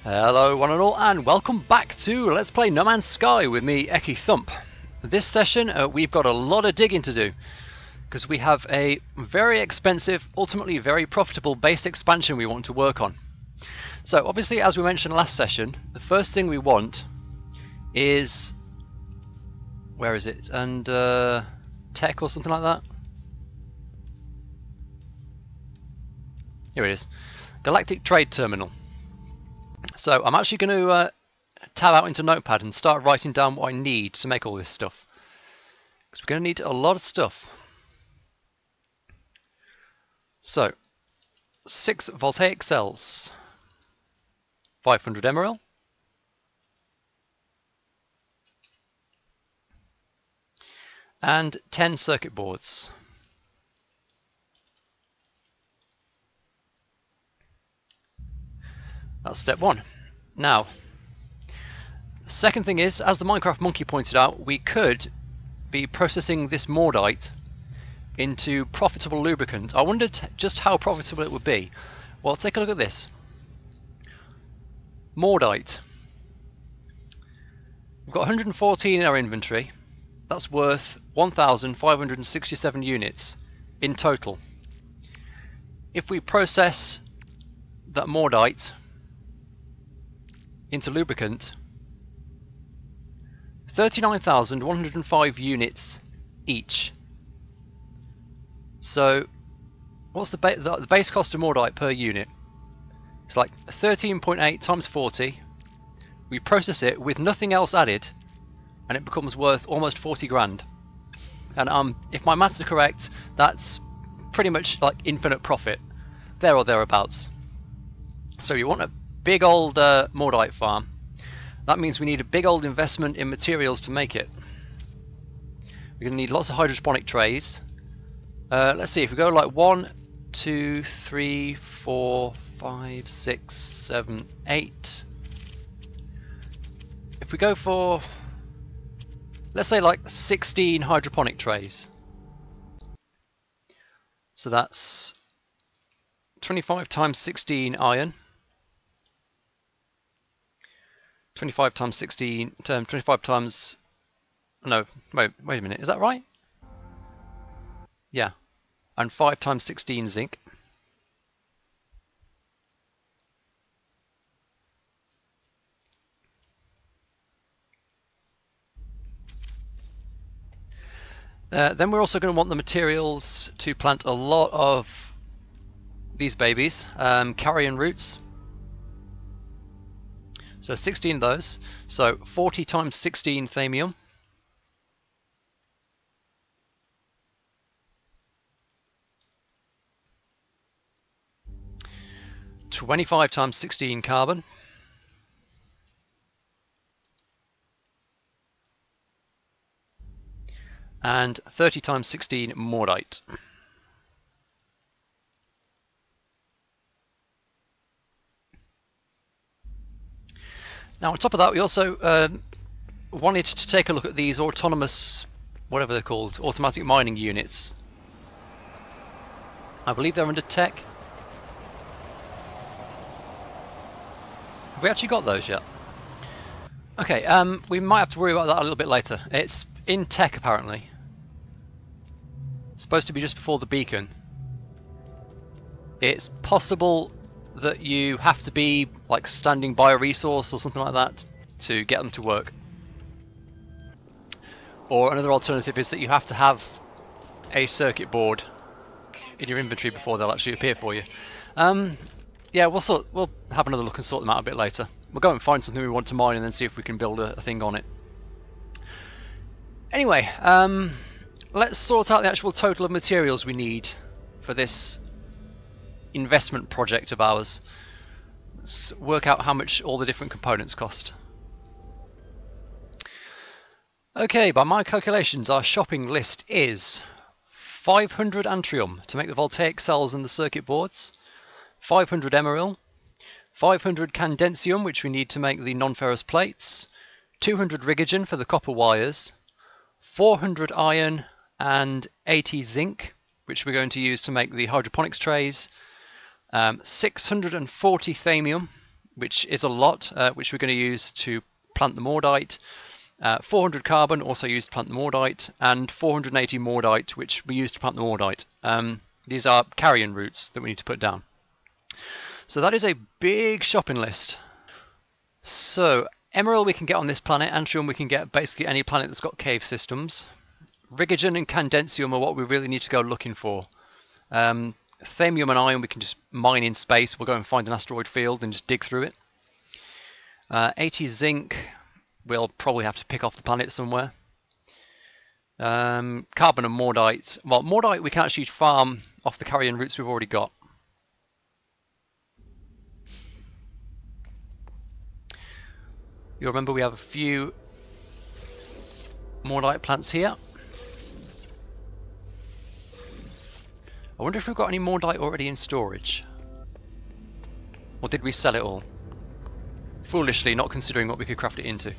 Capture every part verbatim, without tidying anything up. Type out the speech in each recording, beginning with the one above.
Hello one and all, and welcome back to Let's Play No Man's Sky with me, EkkiThump. This session uh, we've got a lot of digging to do because we have a very expensive, ultimately very profitable base expansion we want to work on. So obviously, as we mentioned last session, the first thing we want is, where is it, and uh, tech or something like that. Here it is, Galactic Trade Terminal. So I'm actually going to uh, tab out into Notepad and start writing down what I need to make all this stuff, because we're going to need a lot of stuff. So, six voltaic cells, five hundred emerald, and ten circuit boards. That's step one. Now, the second thing is, as the Minecraft monkey pointed out, we could be processing this Mordite into profitable lubricant. I wondered just how profitable it would be. Well, take a look at this. Mordite. We've got one hundred fourteen in our inventory. That's worth one thousand five hundred sixty-seven units in total. If we process that Mordite into lubricant, thirty-nine thousand one hundred five units each. So what's the, ba the, the base cost of Mordite per unit? It's like thirteen point eight times forty. We process it with nothing else added and it becomes worth almost forty grand. And um, if my maths are correct, that's pretty much like infinite profit, there or thereabouts. So you want a big old uh, Mordite farm. That means we need a big old investment in materials to make it. We're going to need lots of hydroponic trays. Uh, let's see, if we go like one, two, three, four, five, six, seven, eight. If we go for, let's say like sixteen hydroponic trays. So that's twenty-five times sixteen iron. twenty-five times sixteen, term twenty-five times, no, wait, wait a minute, is that right? Yeah, and five times sixteen zinc. Uh, then we're also going to want the materials to plant a lot of these babies, um, carrion roots. So sixteen of those, so forty times sixteen thamium. twenty-five times sixteen carbon. And thirty times sixteen Mordite. Now on top of that, we also um, wanted to take a look at these autonomous, whatever they're called, automatic mining units. I believe they're under tech. Have we actually got those yet? Okay, um, we might have to worry about that a little bit later. It's in tech apparently. It's supposed to be just before the beacon. It's possible that you have to be like standing by a resource or something like that to get them to work. Or another alternative is that you have to have a circuit board in your inventory before they'll actually appear for you. Um, yeah, we'll sort, we'll have another look and sort them out a bit later. We'll go and find something we want to mine and then see if we can build a, a thing on it. Anyway, um, let's sort out the actual total of materials we need for this investment project of ours. Let's work out how much all the different components cost. Okay, by my calculations, our shopping list is five hundred antrium to make the voltaic cells and the circuit boards, five hundred emerald, five hundred candencium, which we need to make the non-ferrous plates, two hundred rigogen for the copper wires, four hundred iron and eighty zinc, which we're going to use to make the hydroponics trays, um, six hundred forty thamium, which is a lot, uh, which we're going to use to plant the Mordite. Uh, four hundred carbon, also used to plant the Mordite, and four hundred eighty Mordite, which we use to plant the Mordite. Um, these are carrion roots that we need to put down. So that is a big shopping list. So Emerald we can get on this planet, Antrium we can get basically any planet that's got cave systems. Rigogen and Candensium are what we really need to go looking for. Um, Thamium and Iron we can just mine in space. We'll go and find an asteroid field and just dig through it. Uh, eighty Zinc we'll probably have to pick off the planet somewhere. Um, carbon and Mordite. Well, Mordite we can actually farm off the carrion roots we've already got. You'll remember we have a few Mordite plants here. I wonder if we've got any Mordite already in storage. Or did we sell it all? Foolishly, not considering what we could craft it into.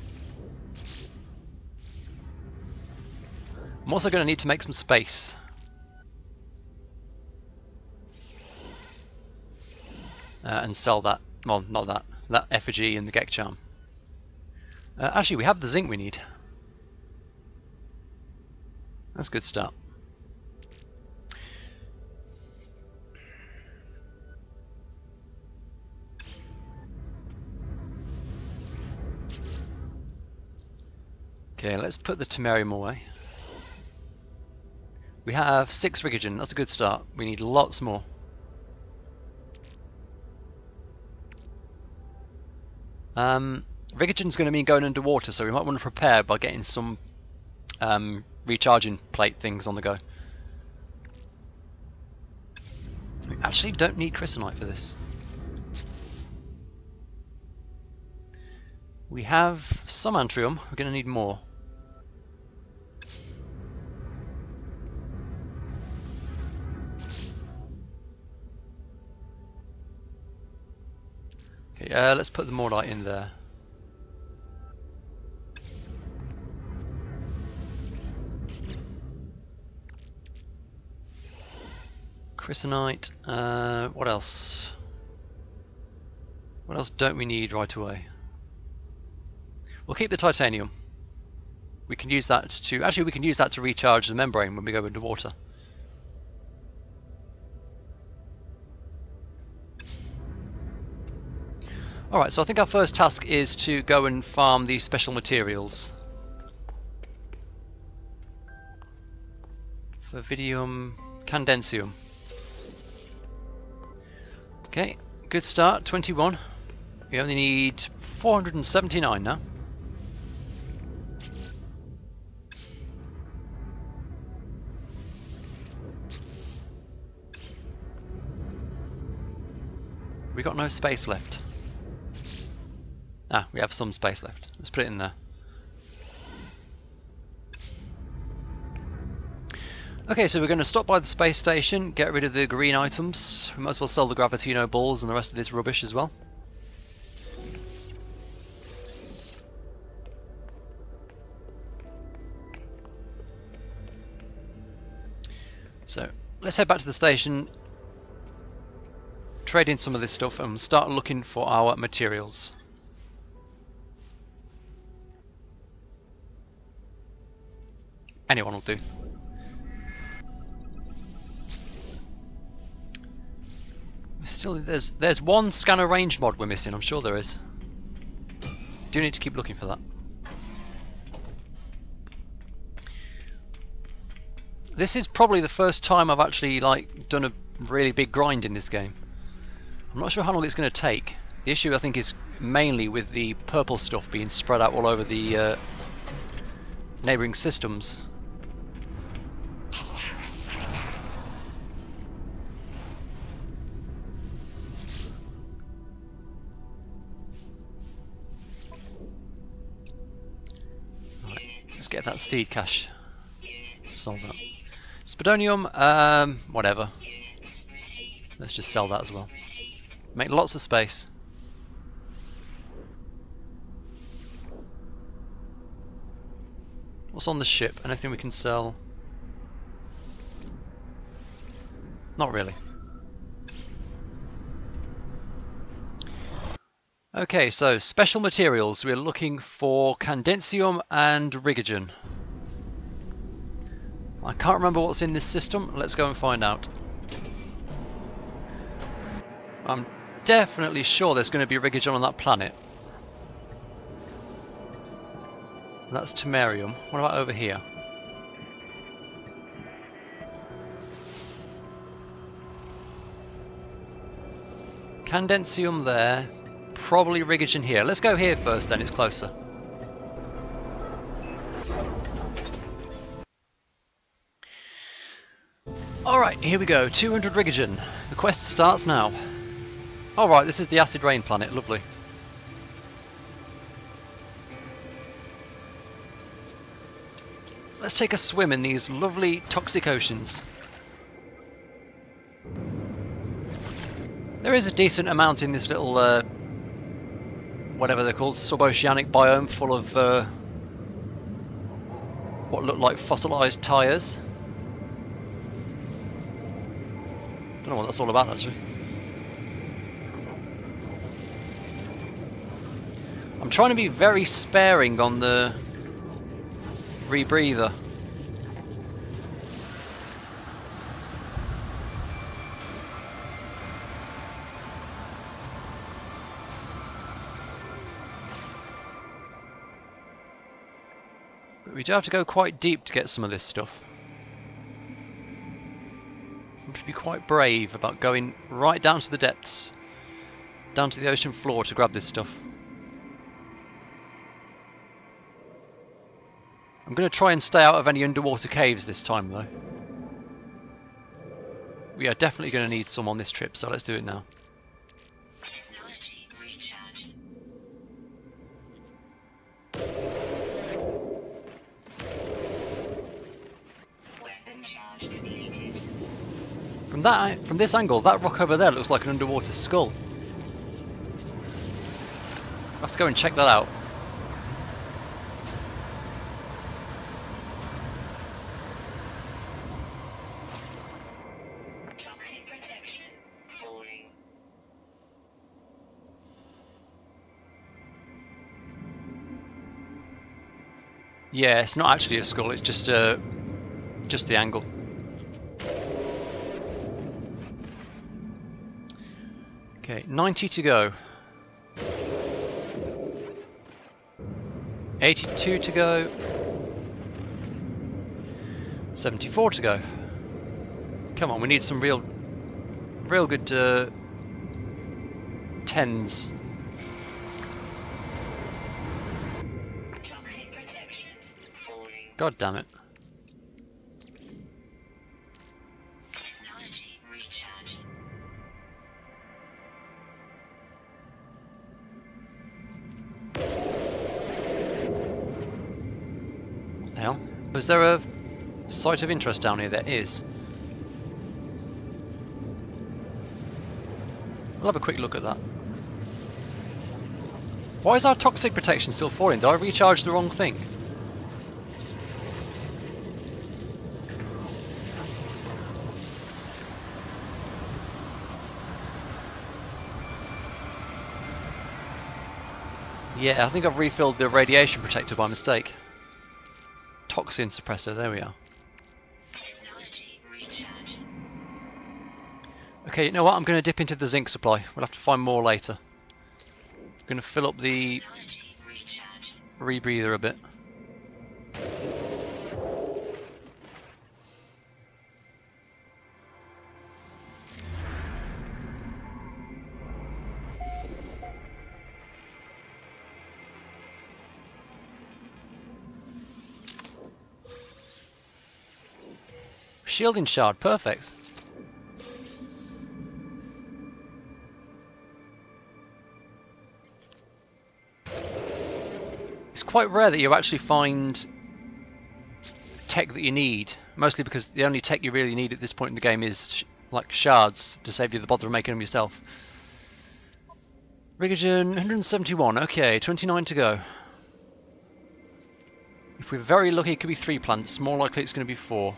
I'm also going to need to make some space. Uh, and sell that. Well, not that. That effigy and the Gek Charm. Uh, actually, we have the zinc we need. That's a good start. Okay, let's put the Temerium away. We have six Rigogen, that's a good start. We need lots more. Um, Rigogen's going to mean going underwater, so we might want to prepare by getting some um, recharging plate things on the go. We actually don't need Crystalite for this. We have some Antrium, we're going to need more. Okay, uh, let's put the Mordite in there. Crystalite, uh, what else? What else don't we need right away? We'll keep the titanium. We can use that to, actually we can use that to recharge the membrane when we go underwater. Alright, so I think our first task is to go and farm these special materials. Fervidium, Candensium. Okay, good start, twenty-one. We only need four hundred seventy-nine now. We got no space left. Ah, we have some space left. Let's put it in there. Okay, so we're going to stop by the space station, get rid of the green items. We might as well sell the Gravitino balls and the rest of this rubbish as well. So, let's head back to the station, trade in some of this stuff and start looking for our materials. Anyone will do. Still, there's there's one scanner range mod we're missing. I'm sure there is. Do need to keep looking for that. This is probably the first time I've actually like done a really big grind in this game. I'm not sure how long it's going to take. The issue I think is mainly with the purple stuff being spread out all over the uh, neighbouring systems. Get that seed cache sold up. Spodonium, um, whatever. Let's just sell that as well. Make lots of space. What's on the ship? Anything we can sell? Not really. Okay, so special materials. We're looking for Candensium and Rigogen. I can't remember what's in this system. Let's go and find out. I'm definitely sure there's going to be Rigogen on that planet. That's Temerium. What about over here? Candensium there. Probably Rigogen here. Let's go here first then, it's closer. Alright, here we go. two hundred Rigogen. The quest starts now. Alright, this is the acid rain planet. Lovely. Let's take a swim in these lovely toxic oceans. There is a decent amount in this little, uh, whatever they're called, suboceanic biome full of uh, what look like fossilised tyres. Don't know what that's all about actually. I'm trying to be very sparing on the rebreather. But we do have to go quite deep to get some of this stuff. We have to be quite brave about going right down to the depths, down to the ocean floor to grab this stuff. I'm going to try and stay out of any underwater caves this time though. We are definitely going to need some on this trip, so let's do it now. Technology recharge. Weapon charge depleted. From that, from this angle, that rock over there looks like an underwater skull. I'll have to go and check that out. Toxic protection falling. Yeah, it's not actually a skull, it's just uh, just the angle. Okay, ninety to go. eighty-two to go. seventy-four to go. Come on, we need some real, real good uh, tens. Toxic protection falling. God damn it. Technology recharge. What the hell? Was there a site of interest down here? There is. We'll have a quick look at that. Why is our toxic protection still falling? Did I recharge the wrong thing? Yeah, I think I've refilled the radiation protector by mistake. Toxin suppressor, there we are. Technology recharge. Okay, you know what? I'm going to dip into the zinc supply. We'll have to find more later. I'm going to fill up the Technology recharge. rebreather a bit. Shielding shard, perfect. It's quite rare that you actually find tech that you need, mostly because the only tech you really need at this point in the game is sh like shards to save you the bother of making them yourself. Rigogen, one hundred seventy-one, okay, twenty-nine to go. If we're very lucky it could be three plants, more likely it's going to be four.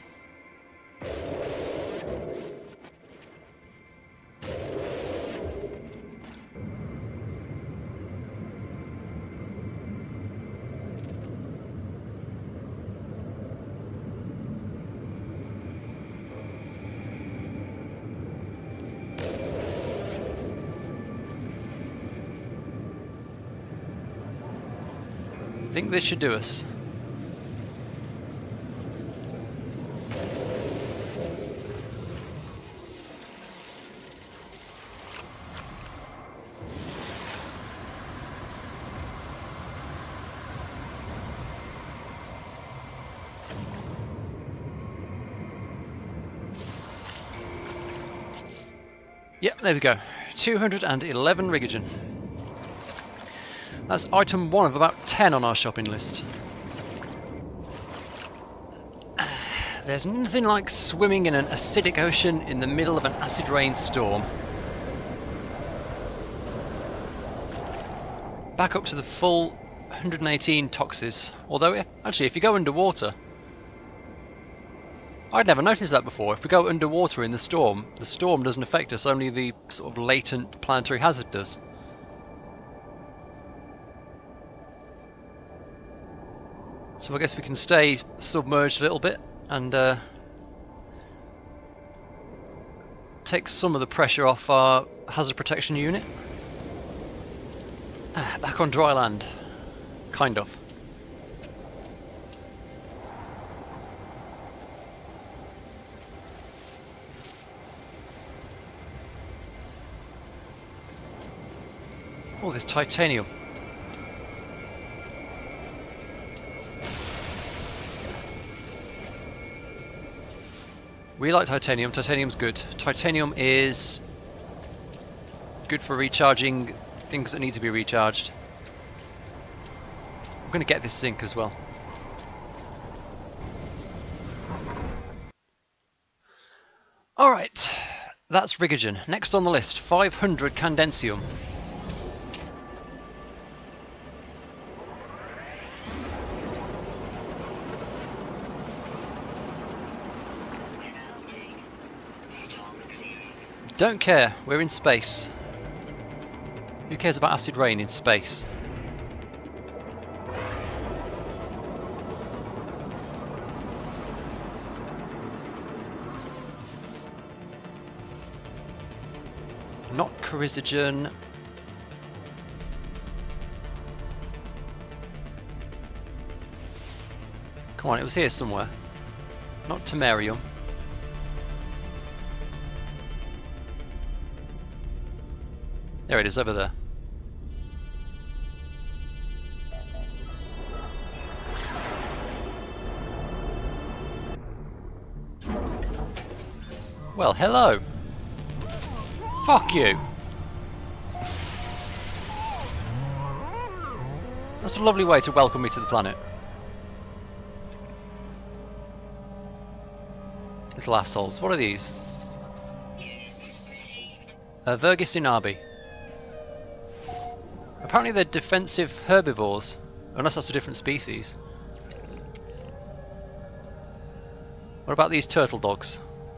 think this should do us. Yep, there we go. two hundred eleven rigogen. That's item one of about ten on our shopping list. There's nothing like swimming in an acidic ocean in the middle of an acid rain storm. Back up to the full one hundred eighteen toxes. Although, actually, if you go underwater... I'd never noticed that before. If we go underwater in the storm, the storm doesn't affect us, only the sort of latent planetary hazard does. So I guess we can stay submerged a little bit and uh, take some of the pressure off our hazard protection unit. Ah, back on dry land. Kind of. Oh, there's titanium. We like titanium. Titanium's good. Titanium is good for recharging things that need to be recharged. I'm going to get this zinc as well. Alright, that's rigogen. Next on the list, five hundred candensium. Don't care, we're in space. Who cares about acid rain in space? Not chorizogen. Come on, it was here somewhere. Not tamarium. There it is, over there. Well, hello. Fuck you. That's a lovely way to welcome me to the planet. Little assholes. What are these? Uh, Virgus inabi. Apparently they're defensive herbivores, unless that's a different species. What about these turtle dogs?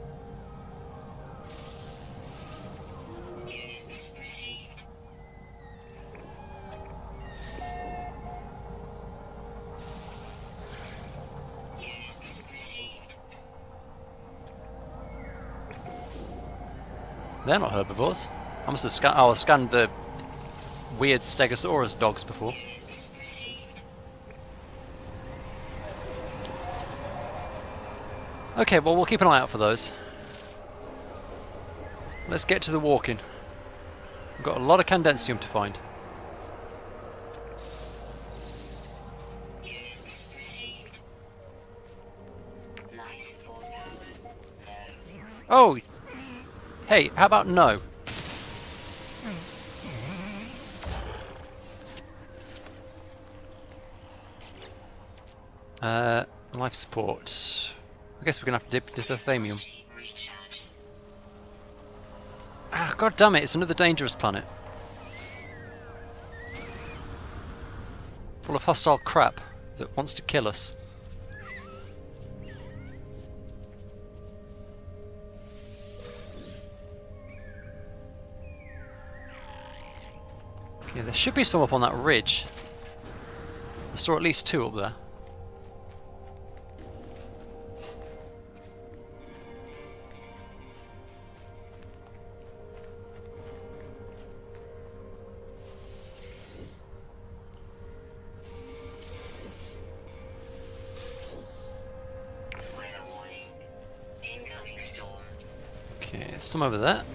They're not herbivores. I must have scanned. Oh, I scanned the weird Stegosaurus dogs before. Okay, well we'll keep an eye out for those. Let's get to the walking. We've got a lot of candensium to find. Oh! Hey, how about no? Uh, life support. I guess we're gonna have to dip dithymium. Ah, god damn it! It's another dangerous planet, full of hostile crap that wants to kill us. Okay, there should be some up on that ridge. I saw at least two up there. There's some over there.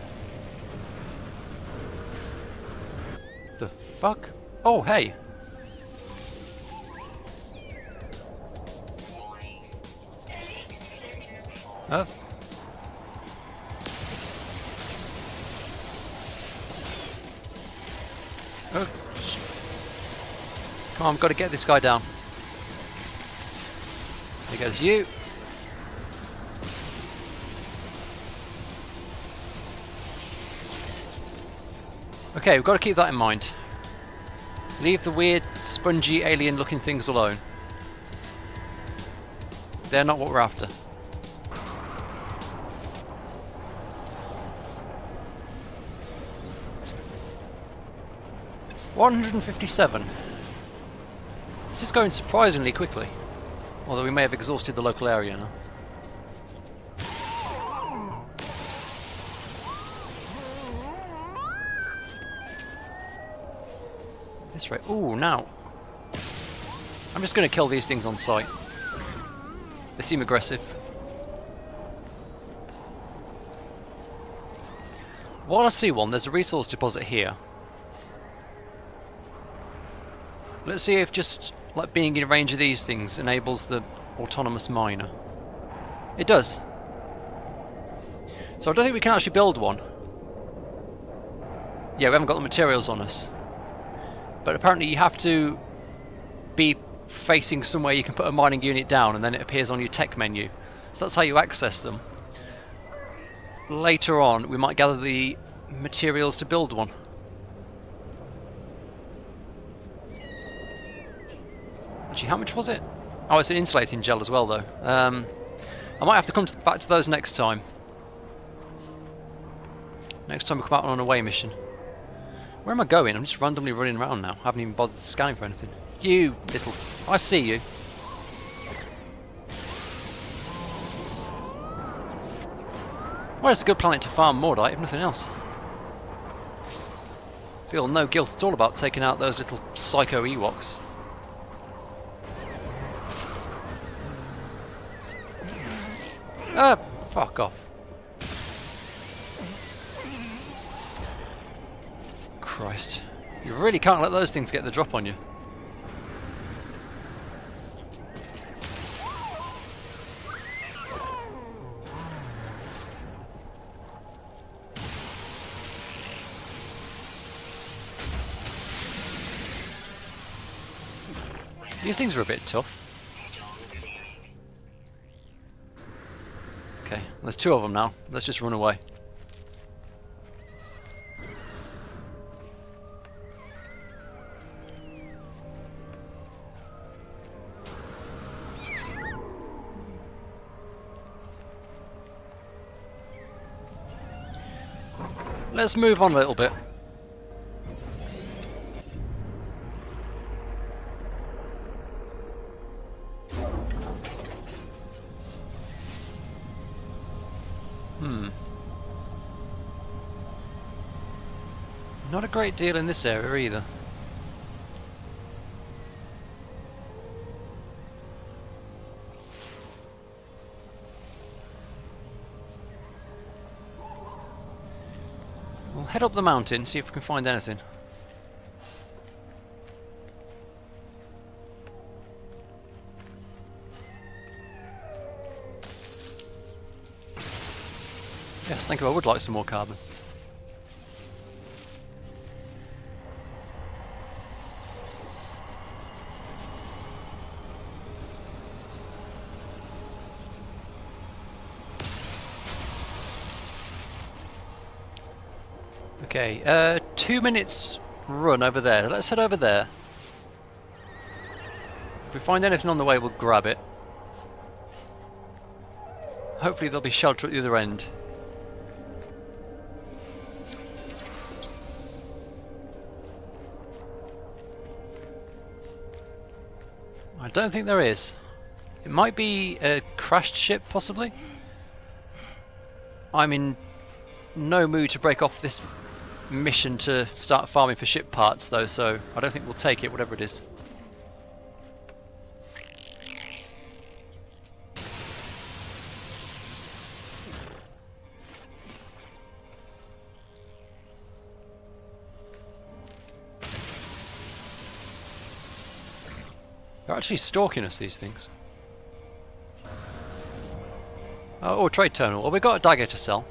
The fuck? Oh, hey! Oh. Oh. Come on, I've got to get this guy down. There goes you. Okay, we've got to keep that in mind. Leave the weird, spongy, alien-looking things alone. They're not what we're after. one hundred fifty-seven. This is going surprisingly quickly. Although we may have exhausted the local area now. This rate. Ooh, now. I'm just going to kill these things on sight. They seem aggressive. While I see one, there's a resource deposit here. Let's see if just like being in range of these things enables the autonomous miner. It does. So I don't think we can actually build one. Yeah, we haven't got the materials on us. But apparently you have to be facing somewhere you can put a mining unit down and then it appears on your tech menu. So that's how you access them. Later on we might gather the materials to build one. Actually, how much was it? Oh, it's an insulating gel as well though. Um, I might have to come to, back to those next time. Next time we come out on an away mission. Where am I going? I'm just randomly running around now. I haven't even bothered scanning for anything. You little... I see you. Well, it's a good planet to farm Mordite, if nothing else. Feel no guilt at all about taking out those little psycho Ewoks. Ah, fuck off. Christ. You really can't let those things get the drop on you. These things are a bit tough. Okay, there's two of them now. Let's just run away. Let's move on a little bit. Hmm. Not a great deal in this area either. We'll head up the mountain, see if we can find anything. Yes, thank you. I would like some more carbon. Okay, uh, two minutes run over there. Let's head over there. If we find anything on the way, we'll grab it. Hopefully there'll be shelter at the other end. I don't think there is. It might be a crashed ship, possibly. I'm in no mood to break off this mission to start farming for ship parts though, so I don't think we'll take it, whatever it is. They're actually stalking us, these things. Oh, oh, trade terminal. Well, we've got a dagger to sell.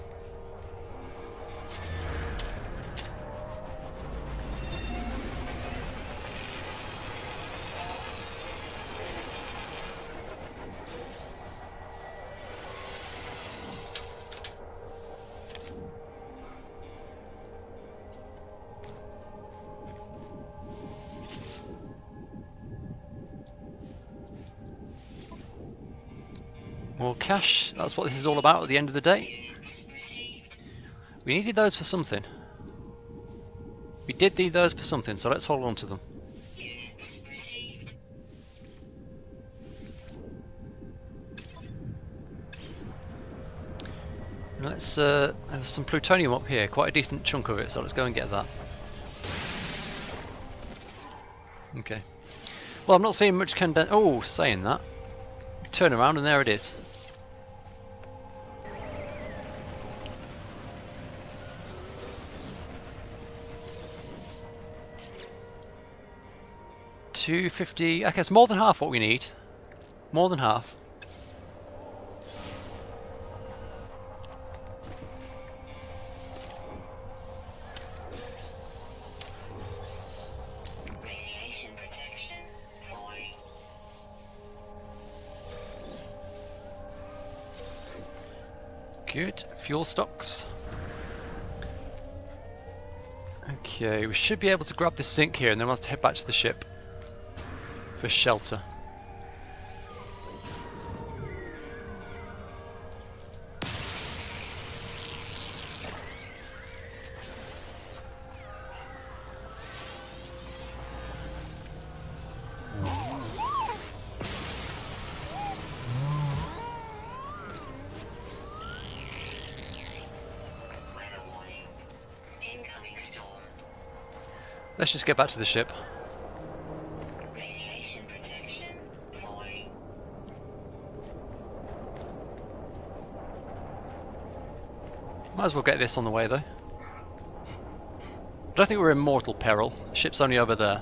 More cash, that's what this is all about at the end of the day. We needed those for something. We did need those for something, so let's hold on to them. Let's uh, have some plutonium up here, quite a decent chunk of it, so let's go and get that. Okay. Well, I'm not seeing much conden- oh, saying that. Turn around and there it is. two fifty, okay, it's more than half what we need. More than half. Radiation protection falling. Good. Fuel stocks. Okay, we should be able to grab this sink here and then we'll have to head back to the ship for shelter. Weather warning. Incoming storm. Let's just get back to the ship. Radiation protection falling. Might as well get this on the way though. I don't think we're in mortal peril. The ship's only over there.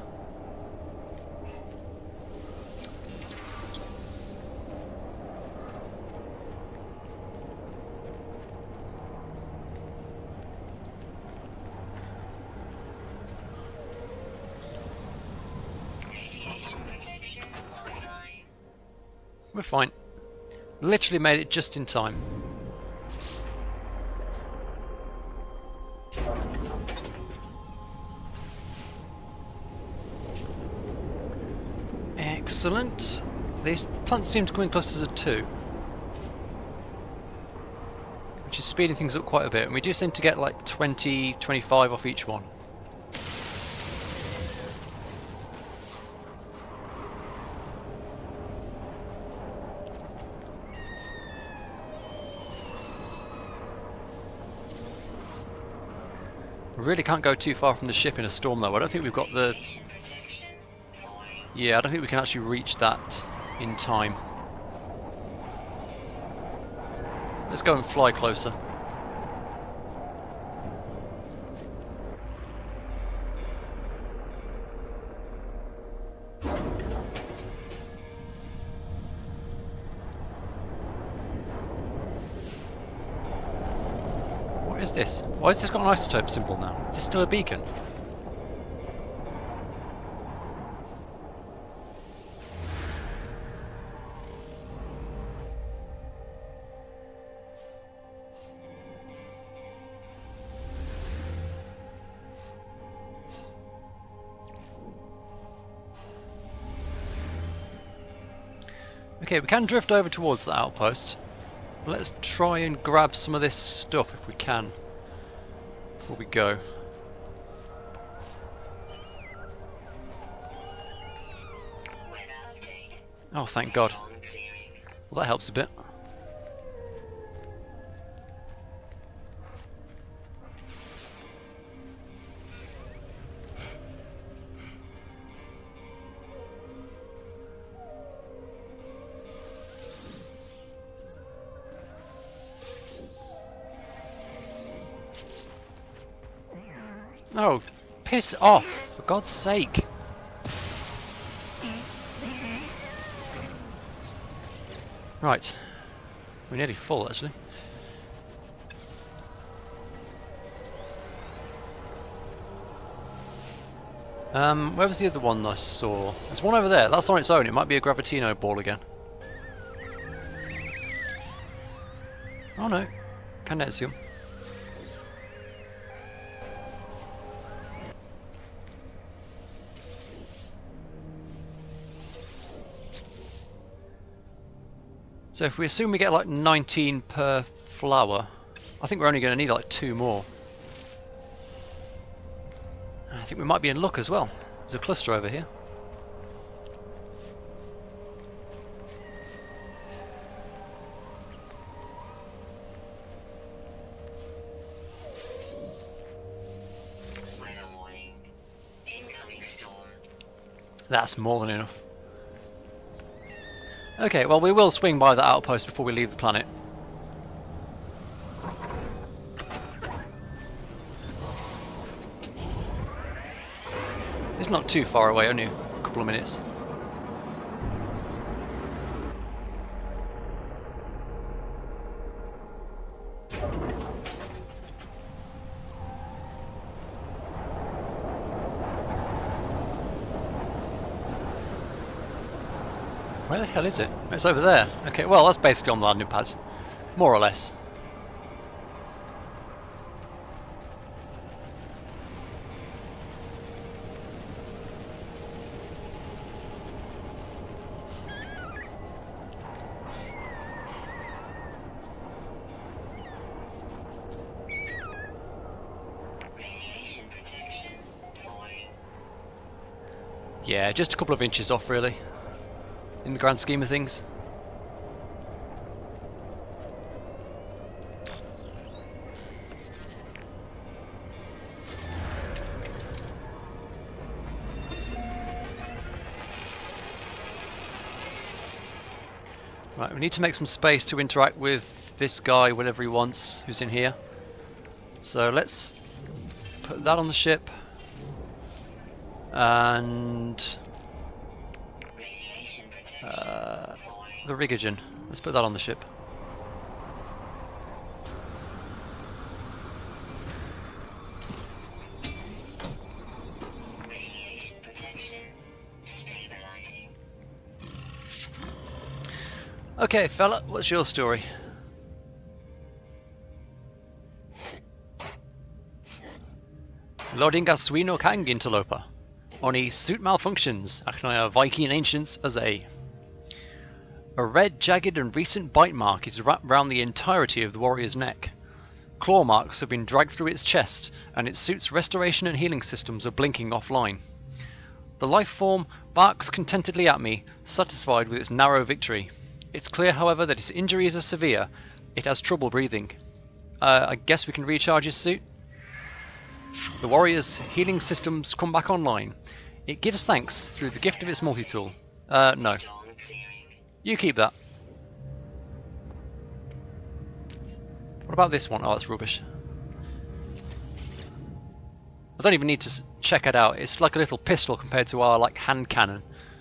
Radiation protection offline. We're fine. Literally made it just in time. Excellent. These plants seem to come in clusters of two, which is speeding things up quite a bit, and we do seem to get like twenty, twenty-five off each one. We really can't go too far from the ship in a storm though. I don't think we've got the... Radiation protection falling. Yeah, I don't think we can actually reach that in time. Let's go and fly closer. What is this? Why has this got an isotope symbol now? Is this still a beacon? Okay, we can drift over towards the outpost. Let's try and grab some of this stuff if we can before we go. Weather update. Oh, thank God. Storm clearing. Well, that helps a bit. Oh, piss off, for God's sake. Right. We're nearly full, actually. Um, where was the other one I saw? There's one over there. That's on its own. It might be a Gravitino ball again. Oh no. Candentium. So if we assume we get like nineteen per flower, I think we're only going to need like two more. I think we might be in luck as well. There's a cluster over here. Weather warning. Incoming storm. That's more than enough. Okay, well we will swing by the outpost before we leave the planet. It's not too far away, only a couple of minutes. Where the hell is it? It's over there. Okay, well that's basically on the landing pad. More or less. Radiation protection falling. Yeah, just a couple of inches off really. In the grand scheme of things. Right, we need to make some space to interact with this guy whenever he wants, who's in here. So let's put that on the ship. And Radiation protection uh, falling. the Rigogen. Let's put that on the ship. Radiation protection stabilizing. Okay, fella, what's your story? Loading as Suino Kang interloper. Oni suit malfunctions, Achnaya Viking ancients as a. A red, jagged and recent bite mark is wrapped round the entirety of the warrior's neck. Claw marks have been dragged through its chest, and its suit's restoration and healing systems are blinking offline. The life form barks contentedly at me, satisfied with its narrow victory. It's clear, however, that its injuries are severe. It has trouble breathing. Uh, I guess we can recharge his suit? The warrior's healing systems come back online. It gives thanks through the gift of its multi-tool. Uh, no. Storm clearing. You keep that. What about this one? Oh, that's rubbish. I don't even need to s check it out. It's like a little pistol compared to our like hand cannon.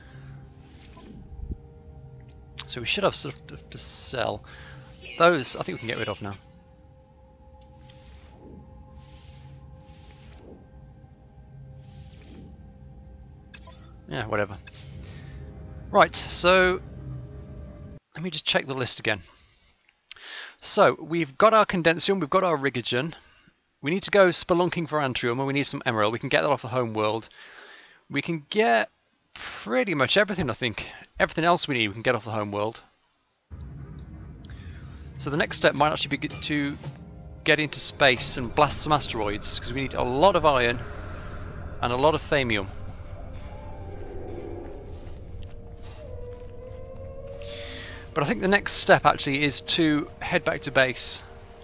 So we should have stuff to sell. Those I think we can get rid of now. Yeah, whatever. Right, so let me just check the list again. So we've got our Condensium, we've got our Rigogen. We need to go spelunking for Antrium, and we need some Emerald. We can get that off the home world. We can get pretty much everything, I think. Everything else we need we can get off the home world. So the next step might actually be to get into space and blast some asteroids, because we need a lot of iron and a lot of thamium. But I think the next step actually is to head back to base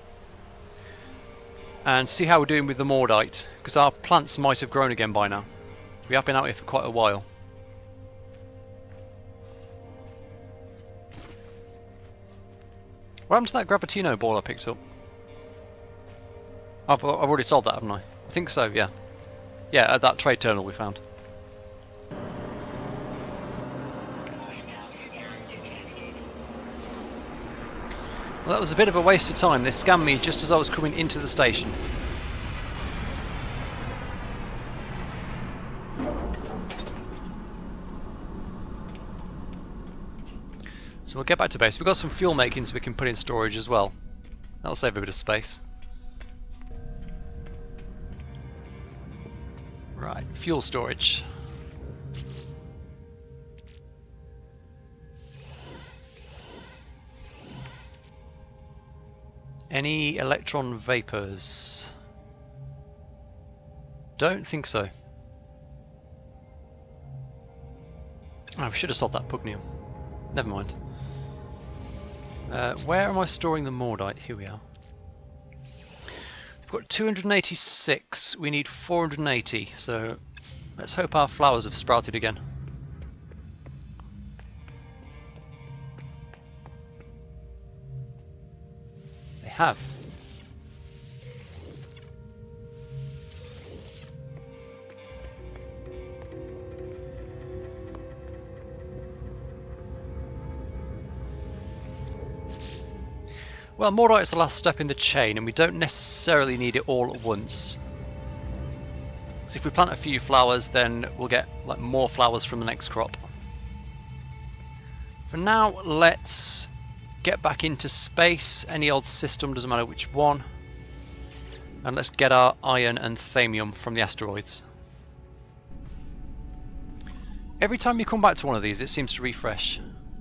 and see how we're doing with the Mordite, because our plants might have grown again by now. We have been out here for quite a while. What happened to that Gravitino ball I picked up? I've, I've already sold that, haven't I? I think so, yeah. Yeah, at that trade terminal we found. Hostile scan detected. Well, that was a bit of a waste of time. They scammed me just as I was coming into the station. So we'll get back to base. We've got some fuel makings we can put in storage as well. That'll save a bit of space. Right, fuel storage. Any electron vapors? Don't think so. Oh, we should have solved that pugnium. Never mind. Uh, where am I storing the Mordite? Here we are. We've got two hundred eighty-six. We need four hundred eighty. So let's hope our flowers have sprouted again. They have. Well, Mordite is the last step in the chain, and we don't necessarily need it all at once. Because if we plant a few flowers, then we'll get like more flowers from the next crop. For now, let's get back into space. Any old system, doesn't matter which one. And let's get our iron and thamium from the asteroids. Every time you come back to one of these, it seems to refresh.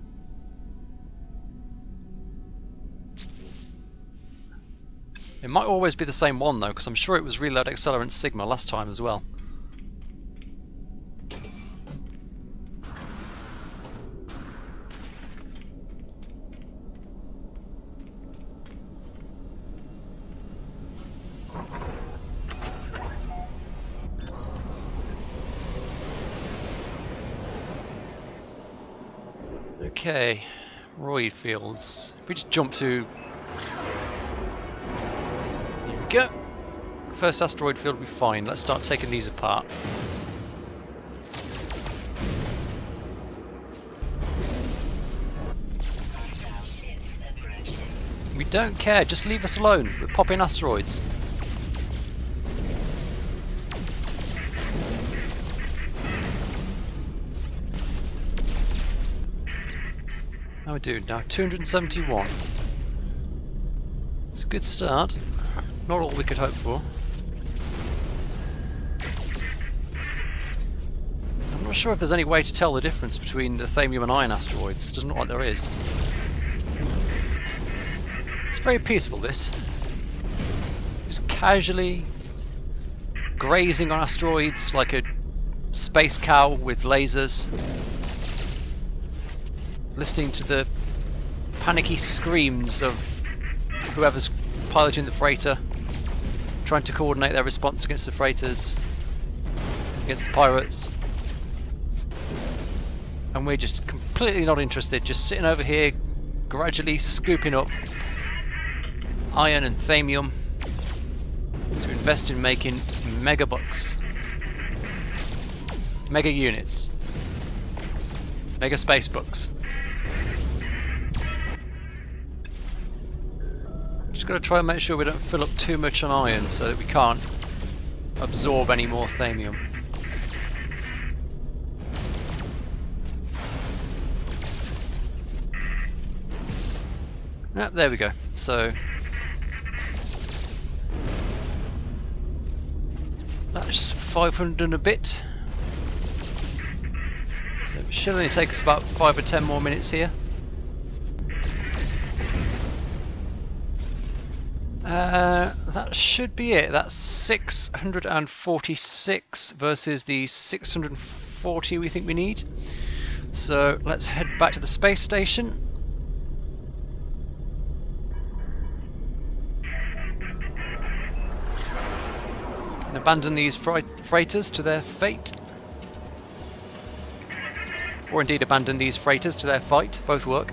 It might always be the same one though, because I'm sure it was Reload Accelerant Sigma last time as well. Okay, Roid Fields. If we just jump to... Go. First asteroid field will be fine. Let's start taking these apart. We don't care, just leave us alone. We're popping asteroids. How are we doing now? two hundred seventy-one. It's a good start. Not all we could hope for. I'm not sure if there's any way to tell the difference between the thamium and iron asteroids. Doesn't look like there is. It's very peaceful, this. Just casually grazing on asteroids like a space cow with lasers. Listening to the panicky screams of whoever's piloting the freighter, trying to coordinate their response against the freighters, against the pirates. And we're just completely not interested, just sitting over here, gradually scooping up iron and thamium to invest in making mega bucks. Mega units. Mega space bucks. Just got to try and make sure we don't fill up too much on iron so that we can't absorb any more thamium. Ah, there we go. So that's five hundred and a bit. So it should only take us about five or ten more minutes here. Uh, that should be it. That's six hundred forty-six versus the six hundred forty we think we need. So let's head back to the space station. And abandon these freighters to their fate. Or indeed abandon these freighters to their fight. Both work.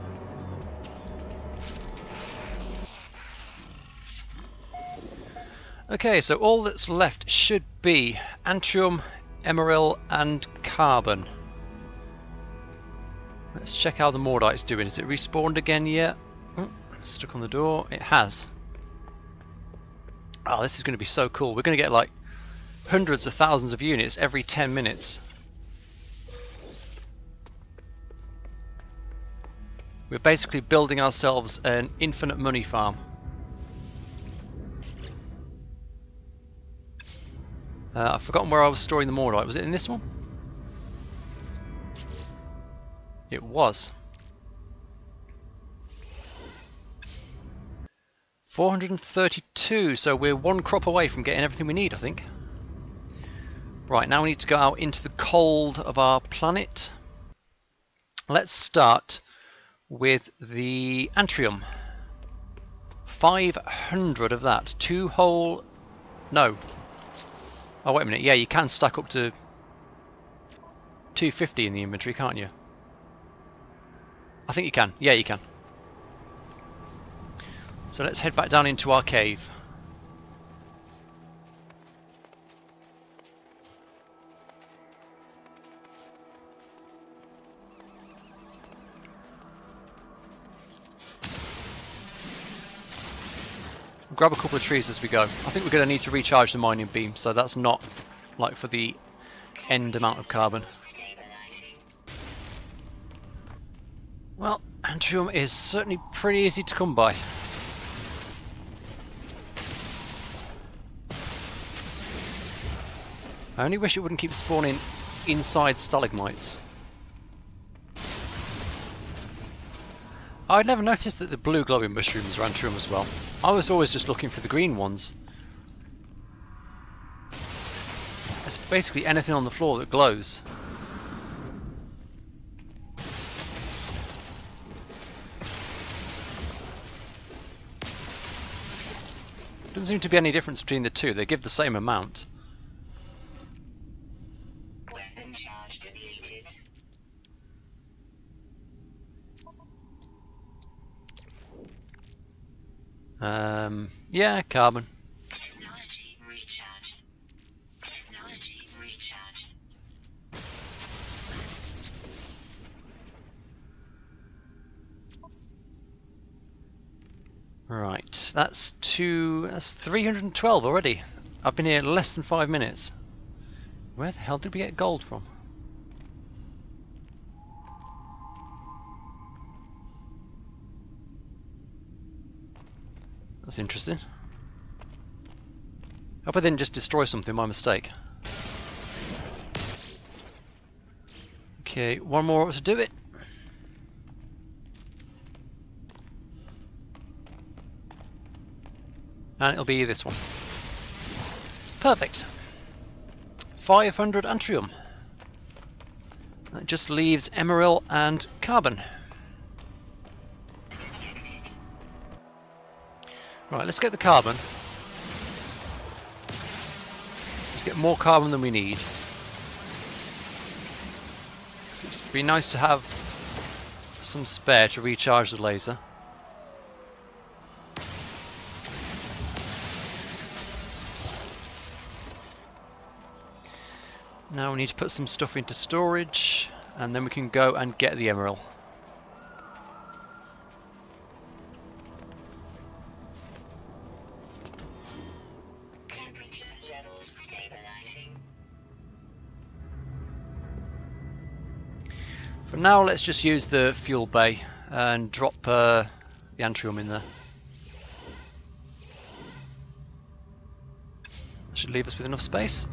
Okay, so all that's left should be Antrium, Emeril and Carbon. Let's check how the Mordite's doing. Is it respawned again yet? Oh, stuck on the door. It has. Oh, this is going to be so cool. We're going to get like hundreds of thousands of units every ten minutes. We're basically building ourselves an infinite money farm. Uh, I've forgotten where I was storing the Mordite. Was it in this one? It was. four hundred thirty-two, so we're one crop away from getting everything we need, I think. Right, now we need to go out into the cold of our planet. Let's start with the Antrium. five hundred of that. Two whole... No. Oh, wait a minute. Yeah, you can stack up to two hundred fifty in the inventory, can't you? I think you can. Yeah, you can. So let's head back down into our cave. Grab a couple of trees as we go. I think we're going to need to recharge the mining beam, so that's not like for the end amount of carbon. Well, Antrium is certainly pretty easy to come by. I only wish it wouldn't keep spawning inside stalagmites. I'd never noticed that the blue glowing mushrooms are Antrium as well. I was always just looking for the green ones. It's basically anything on the floor that glows. Doesn't seem to be any difference between the two. They give the same amount. Weapon charge depleted. Um, yeah, carbon. Technology recharge. Technology recharge. Right, that's two. That's three hundred twelve already. I've been here less than five minutes. Where the hell did we get gold from? That's interesting. Hope I didn't just destroy something by mistake. Okay, one more to do it. And it'll be this one. Perfect. five hundred Antrium. That just leaves emerald and carbon. Right, let's get the carbon. Let's get more carbon than we need. It'd be nice to have some spare to recharge the laser. Now we need to put some stuff into storage, and then we can go and get the emerald. Temperature levels stabilizing. For now, let's just use the fuel bay and drop uh, the Antrium in there. That should leave us with enough space.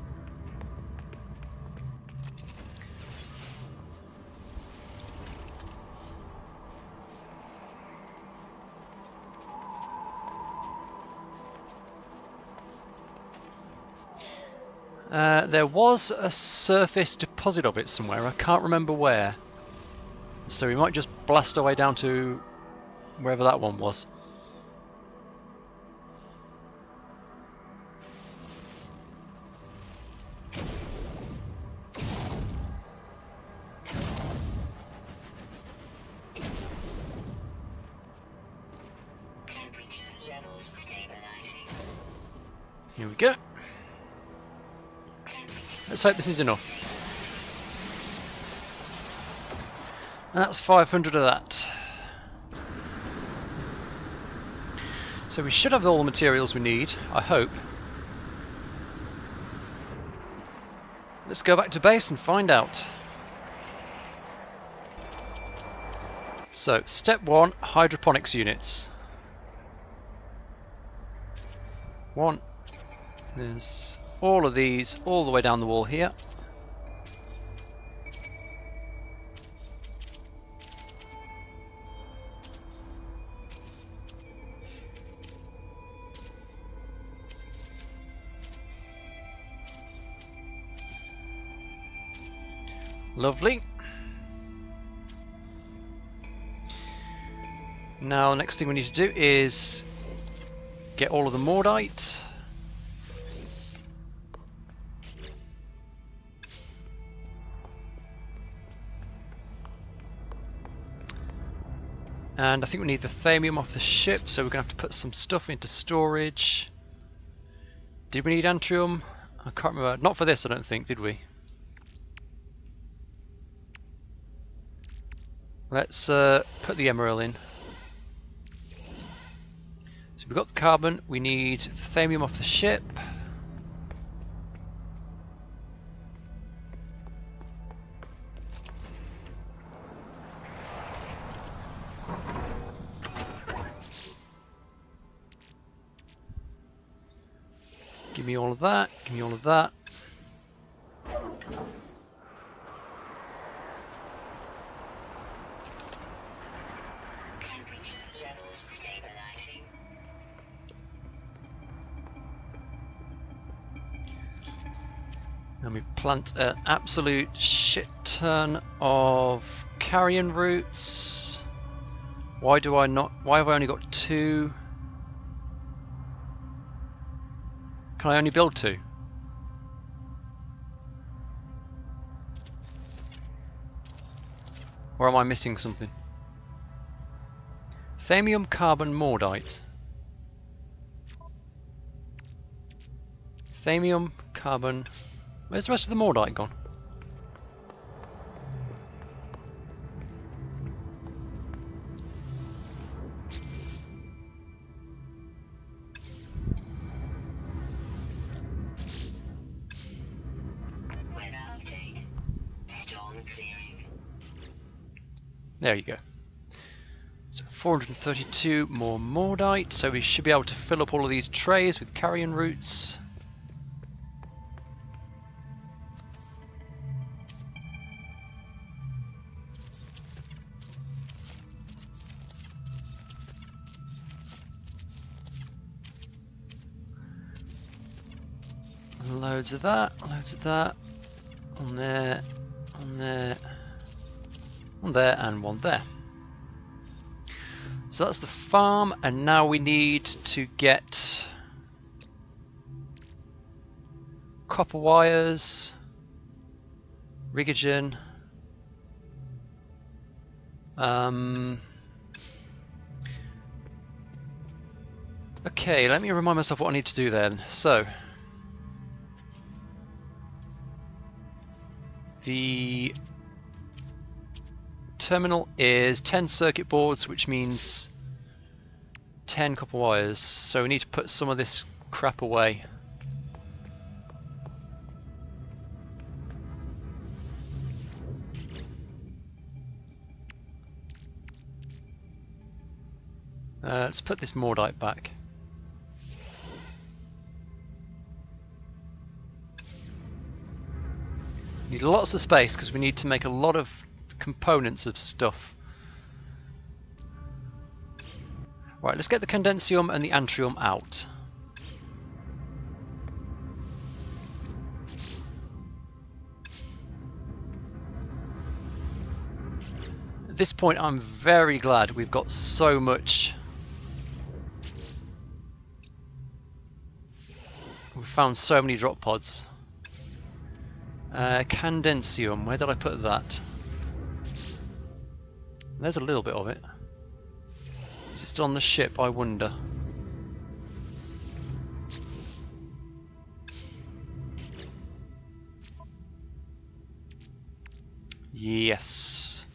Uh, there was a surface deposit of it somewhere, I can't remember where. So we might just blast our way down to wherever that one was. Temperature levels stabilizing. Here we go. Let's hope this is enough. And that's five hundred of that. So we should have all the materials we need, I hope. Let's go back to base and find out. So, step one, hydroponics units. One. There's all of these all the way down the wall here. Lovely. Now the next thing we need to do is get all of the Mordite. And I think we need the thamium off the ship, so we're going to have to put some stuff into storage. Did we need antrium? I can't remember. Not for this, I don't think, did we? Let's uh, put the emerald in. So we've got the carbon, we need the thamium off the ship. Give me all of that, give me all of that. Temperature levels stabilizing. And we plant an absolute shit ton of carrion roots. Why do I not, why have I only got two? Can I only build two? Or am I missing something? Thamium, carbon, Mordite. Thamium, carbon. Where's the rest of the Mordite gone? Weather update. Storm clearing. There you go. So four hundred thirty-two more Mordite, so we should be able to fill up all of these trays with carrion roots. Loads of that, loads of that. On there, on there, on there, and one there. So that's the farm, and now we need to get copper wires, rigogen. Um, okay, let me remind myself what I need to do then. So, the terminal is ten circuit boards, which means ten copper wires. So we need to put some of this crap away. Uh, let's put this Mordite back. Need lots of space because we need to make a lot of components of stuff. Right, let's get the condensium and the antrium out. At this point I'm very glad we've got so much. We've found so many drop pods. Uh, condensium, where did I put that? There's a little bit of it. Is it still on the ship, I wonder? Yes.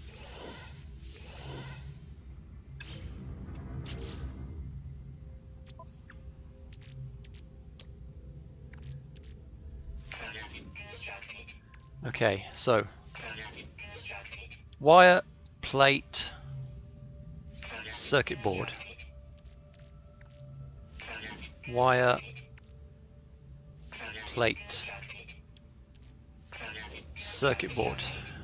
Okay, so Product constructed. wire, plate, Product circuit board, constructed. Product wire, constructed. Product plate, constructed. Product circuit board.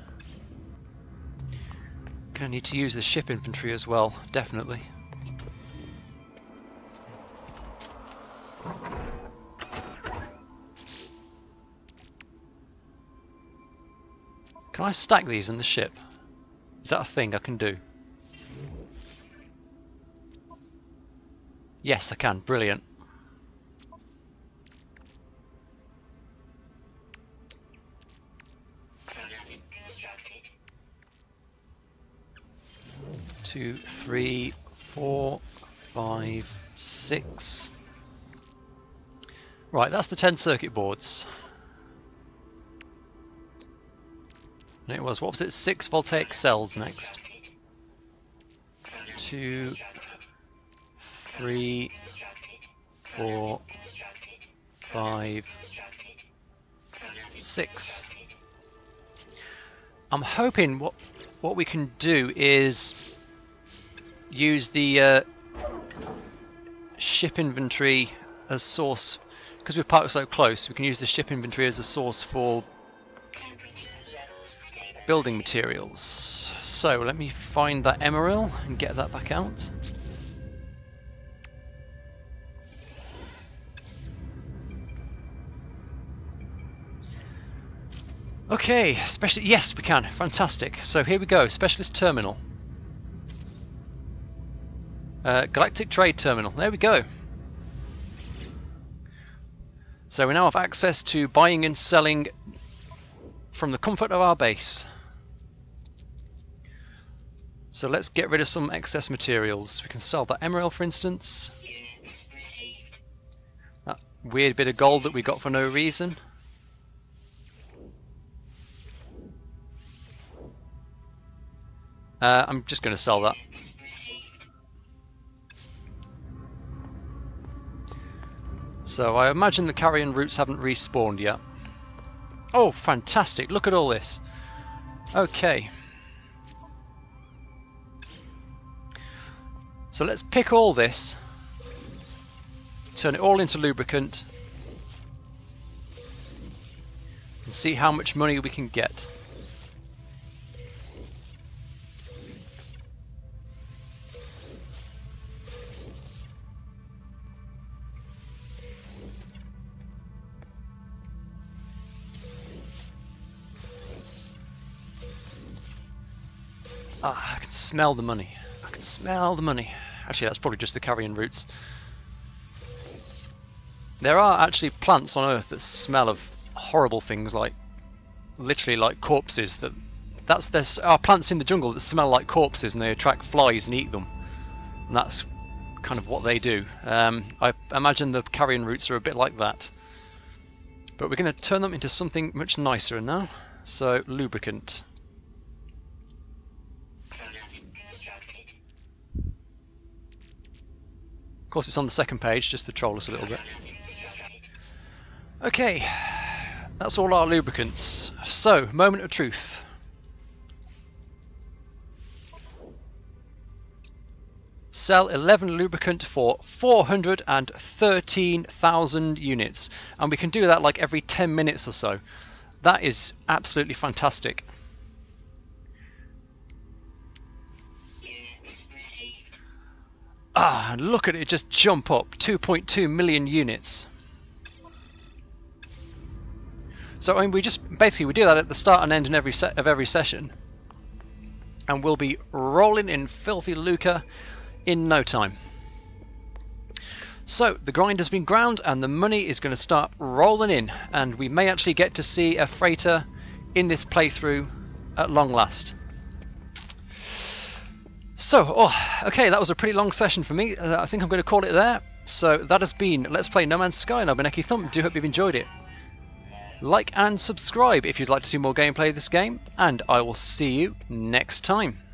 Gonna need to use the ship inventory as well, definitely. Can I stack these in the ship? Is that a thing I can do? Yes, I can. Brilliant. product constructed. Two, three, four, five, six. Right, that's the ten circuit boards. And it was, what was it? Six voltaic cells next. Two, three, four, five, six. I'm hoping what what we can do is use the uh, ship inventory as source, because we've parked so close. We can use the ship inventory as a source for building materials. So let me find that emerald and get that back out. Okay, special. Yes, we can. Fantastic. So here we go. Specialist terminal. Uh, Galactic Trade Terminal. There we go. So we now have access to buying and selling from the comfort of our base. So let's get rid of some excess materials. We can sell that emerald, for instance. That weird bit of gold that we got for no reason. Uh, I'm just going to sell that. So I imagine the carrion routes haven't respawned yet. Oh, fantastic. Look at all this. Okay. So let's pick all this, turn it all into lubricant, and see how much money we can get. Ah, I can smell the money. I can smell the money. Actually, that's probably just the carrion roots. There are actually plants on Earth that smell of horrible things, like literally like corpses. That that's there are plants in the jungle that smell like corpses, and they attract flies and eat them. And that's kind of what they do. Um, I imagine the carrion roots are a bit like that. But we're going to turn them into something much nicer now. So lubricant. Of course, it's on the second page just to troll us a little bit. Okay, that's all our lubricants. So, moment of truth. Sell eleven lubricant for four hundred thirteen thousand units, and we can do that like every ten minutes or so. That is absolutely fantastic. Ah, and look at it just jump up, two point two million units. So I mean, we just basically we do that at the start and end in every set of every session, and we'll be rolling in filthy lucre in no time. So the grind has been ground, and the money is going to start rolling in, and we may actually get to see a freighter in this playthrough at long last. So, oh, okay, that was a pretty long session for me. Uh, I think I'm going to call it there. So that has been Let's Play No Man's Sky, and I've been EkkiThump. Do hope you've enjoyed it. Like and subscribe if you'd like to see more gameplay of this game, and I will see you next time.